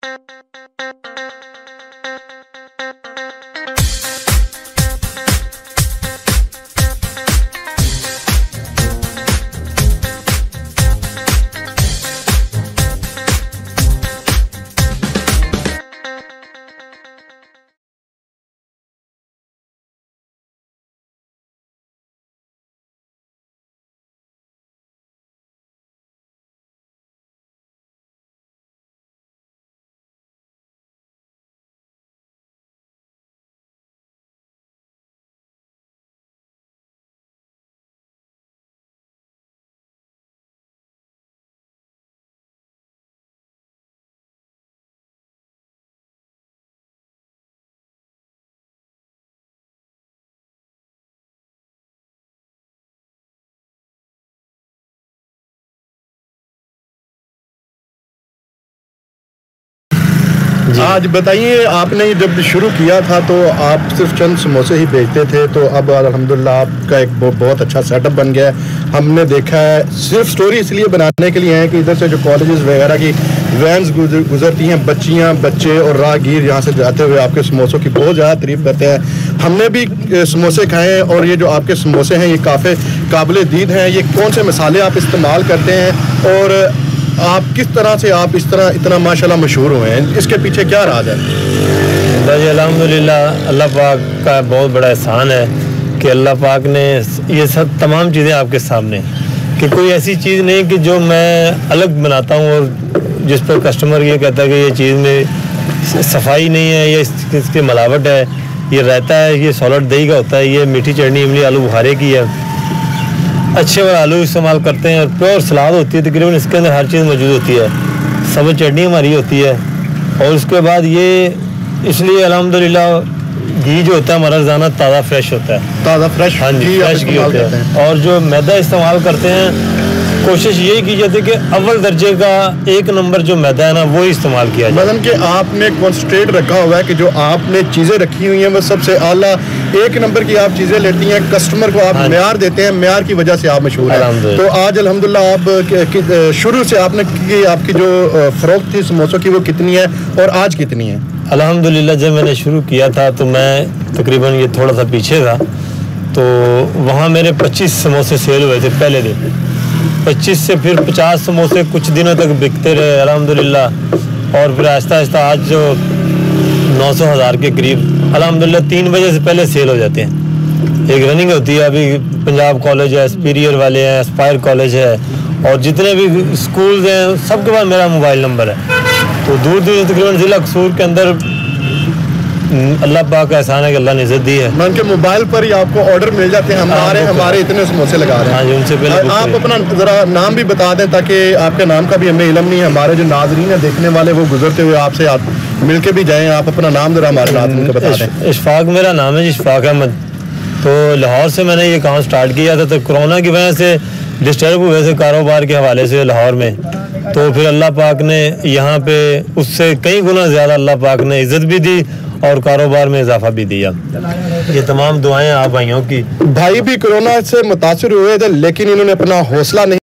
आज बताइए, आपने जब शुरू किया था तो आप सिर्फ चंद समोसे ही बेचते थे, तो अब अल्हम्दुलिल्लाह आपका एक बहुत अच्छा सेटअप बन गया है। हमने देखा है, सिर्फ स्टोरी इसलिए बनाने के लिए है कि इधर से जो कॉलेजेस वगैरह की वैन्स गुजरती हैं, बच्चियां बच्चे और राहगीर यहाँ से जाते हुए आपके समोसों की बहुत ज़्यादा तारीफ़ करते हैं। हमने भी समोसे खाए हैं और ये जो आपके समोसे हैं ये काफ़ी काबिल दीद हैं। ये कौन से मसाले आप इस्तेमाल करते हैं और आप किस तरह से आप इस तरह इतना माशाल्लाह मशहूर हुए हैं, इसके पीछे क्या राज है? भाई अल्हम्दुलिल्लाह अल्लाह पाक का बहुत बड़ा एहसान है कि अल्लाह पाक ने ये सब तमाम चीज़ें आपके सामने, कि कोई ऐसी चीज़ नहीं कि जो मैं अलग बनाता हूँ और जिस पर कस्टमर ये कहता है कि ये चीज़ में सफाई नहीं है, ये इसकी मिलावट है, ये रहता है, ये सॉलिड दही का होता है, ये मीठी चटनी इमली आलू बुखारे की है, अच्छे वाले आलू इस्तेमाल करते हैं और प्योर सलाद होती है, तकरीबन इसके अंदर हर चीज़ मौजूद होती है, सब चटनी हमारी होती है। और उसके बाद ये इसलिए अल्हम्दुलिल्लाह घी जो होता है हमारा रोज़ाना ताज़ा फ्रेश होता है, ताज़ा फ्रेश हाँ जी फ्रेश घी होता है। और जो मैदा इस्तेमाल करते हैं कोशिश यही की जाती है कि अव्वल दर्जे का 1 नंबर जो मैदा है ना वो ही इस्तेमाल किया जाए। मतलब कि आपने कॉन्सेंट्रेट रखा हुआ है कि जो आपने चीज़ें रखी हुई हैं वो सबसे आला 1 नंबर की आप चीज़ें लेती हैं, कस्टमर को आप म्यार देते हैं, म्यार की वजह से आप मशहूर हैं। तो आज अल्हम्दुलिल्लाह आप शुरू से आपने की आपकी जो फ़रोख्त थी समोसों की वो कितनी है और आज कितनी है? अल्हम्दुलिल्लाह जब मैंने शुरू किया था तो मैं तकरीबन ये थोड़ा सा पीछे था, तो वहाँ मेरे 25 समोसे सेल हुए थे पहले दिन, 25 से फिर 50 समोसे कुछ दिनों तक बिकते रहे अल्हम्दुलिल्लाह। और फिर आहिस्ता आहिस्ता आज जो 900,000 के करीब अल्हम्दुलिल्लाह 3 बजे से पहले सेल हो जाते हैं। एक रनिंग होती है, अभी पंजाब कॉलेज है, सुपीरियर वाले हैं, एस्पायर कॉलेज है और जितने भी स्कूल्स हैं सबके पास मेरा मोबाइल नंबर है। तो दूर दूर तकरीबन ज़िला कसूर के अंदर अल्लाह पाक का एहसान है कि अल्लाह ने इज्जत दी है। मैं उनके मोबाइल पर ही आपको ऑर्डर मिल जाते हैं, हमारे इतने समोसे लगा रहे हैं। हाँ जी, उनसे पहले आप अपना ज़रा नाम भी बता दें ताकि आपके नाम का भी हमें इल्म नहीं है, हमारे जो नाज़रीन हैं देखने वाले वो गुजरते हुए आपसे आप मिल के भी जाएँ। आप अपना नाम ज़रा हमारे नाज़रीन को बता दें। इशफाक मेरा नाम है, इशफाक अहमद। तो लाहौर से मैंने ये काम स्टार्ट किया था, तो कोरोना की वजह से डिस्टर्ब हुए थे कारोबार के हवाले से लाहौर में, तो फिर अल्लाह पाक ने यहाँ पे उससे कई गुना ज़्यादा अल्लाह पाक ने इज़्ज़त भी दी और कारोबार में इजाफा भी दिया। ये तमाम दुआएं आप भाइयों की। भाई भी कोरोना से मुतासिर हुए थे लेकिन इन्होंने अपना हौसला नहीं